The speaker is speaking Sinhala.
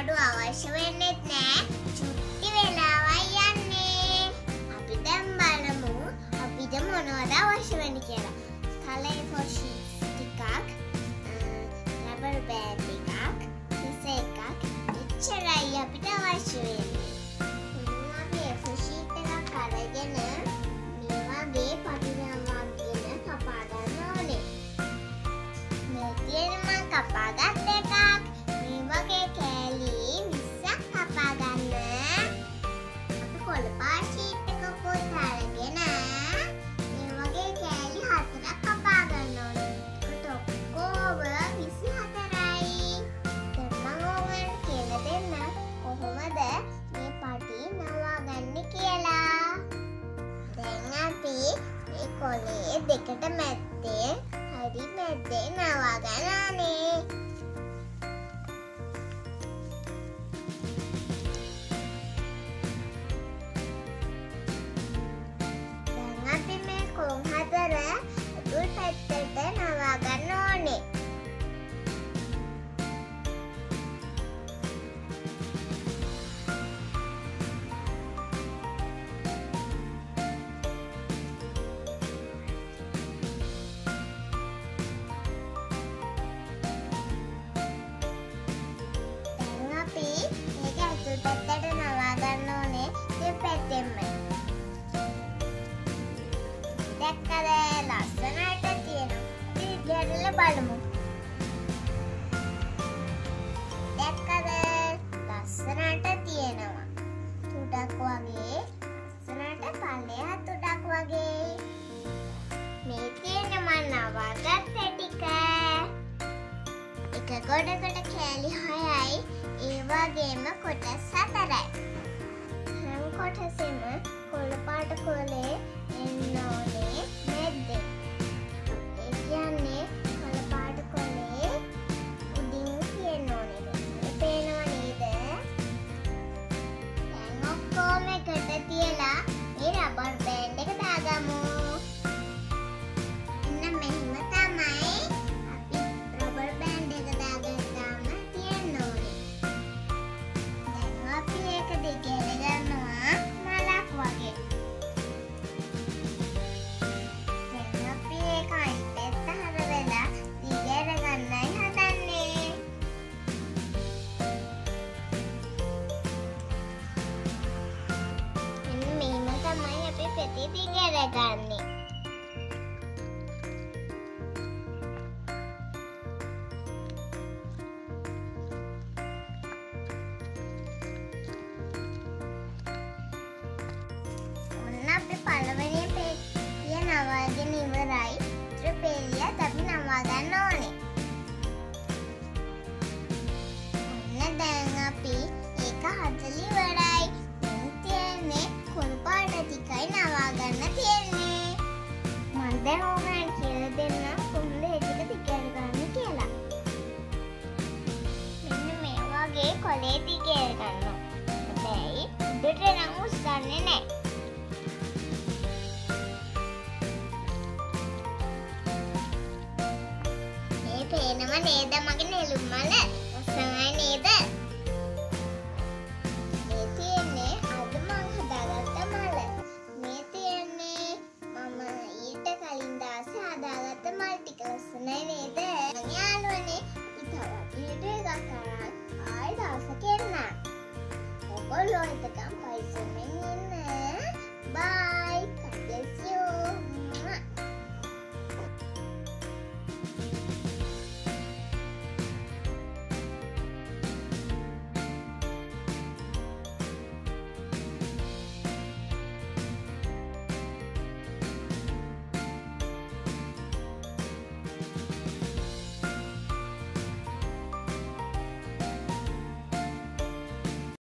බඩු අවශ්‍ය වෙන්නේ නැහැ. චුට්ටි වෙලාවයි යන්නේ. අපි දැන් බලමු අපිට මොනවද අවශ්‍ය වෙන්නේ කියලා. කලර් පොෂි ටිකක්, රබර් බෑන්ඩ් එකක්, කෙස් එකක්, එච්චරයි අපිට අවශ්‍ය වෙන්නේ. අපි පොෂි එකක් අරගෙන මේ වගේ පටිනවා කියන කපා ගන්න ඕනේ. මේ තියෙන මම කපාගත් එකක්. මේ වගේ කෑලි 20ක් කපා ගන්න. අපි කොළ පාට ෂීට් එකකුත් අරගෙන මේ වගේ කෑලි 4ක් කපා ගන්න ඕනේ. ඒකට ඔක්කොම 24යි. දැන් මම ඔයගොල්ලන්ට කියලා දෙන්න කොහොමද මේ පටි නවාගන්නේ කියලා. දැන් අපි මේ කොළේ දෙකට මැද්දේ හරි මැද්දේ නවා ගන්නනේ. දැන් අපි මේ කොන් හතර අතුල් පැත්තට නවා ගන්න ඕනේ. පැත්තට නවා ගන්න ඕනේ මේ පැත්තෙන්ම. දැක්කද ලස්සනට තියෙනවා. අපි ගැටල බලමු. දැක්කද ලස්සනට තියෙනවා. තුඩක් වගේ ලස්සනට පල්ලෙහා තුඩක් වගේ. මේ තියෙන මම නවාගත්ත ටික. එක ගොඩකට කෑලි 6යි. ඒ වගේම කොටස් 4යි. හැම කොටසෙම කොළ පාට කොලේ එන්න ඕනේ මැද්දේ. ඒ කියන්නේ කොළ පාට කොලේ උඩින් තියෙන්න ඕනේ. මේ පේනව නේද? දැන් ඔක්කොම එකට තියලා මේ රබර් බෑන්ඩ් එක දාගමු. එන්න මෙහෙම තමයි අපි රබර් බෑන්ඩ් එක දාගත්තාම තියෙන්න ඕනේ. අපි ඒක දිගට ගන්නවා මලක් වගේ. දැන් අපි ඒක අනිත් පැත්ත හරවලා දිගට ගන්නයි හදන්නේ. මෙන්න මේම තමයි අපි පෙති දිගට ගන්නෙ. අපි පළවෙනි පෙට්ටිය නවාගෙන ඉවරයි. ඊට පෙළියත් අපි නවා ගන්න ඕනේ. ඔන්න දැන් අපි ඒක හදලා ඉවරයි. දැන් තියෙන්නේ කොළ පාට ටිකයි නවා ගන්න තියෙන්නේ. මම දැන් ඔයගලන්ට කියලා දෙන්න කොහොමද ඒක දිගට ගන්න කියලා. මෙන්න මේ වගේ කොළේ දිගට ගන්නවා. හැබැයි උඩට නම් උස්සන්නේ නැහැ. පේනව නේද මගේ නෙළුම් මල? ලස්සනයි නේද? මේ තියෙන්නේ අද මම හදාගත්ත මල. මේ තියෙන්නේ මම ඊට කලින් දාසේ හදාගත්ත මල් ටික. ලස්සනයි නේද? යාළුවනේ අපි තවත් වීඩියෝ එකක් අරන් ආයෙ දවසක එන්නම්. ඔයගොල්ලෝ එතකම් පරිස්සමෙන් ඉන්න.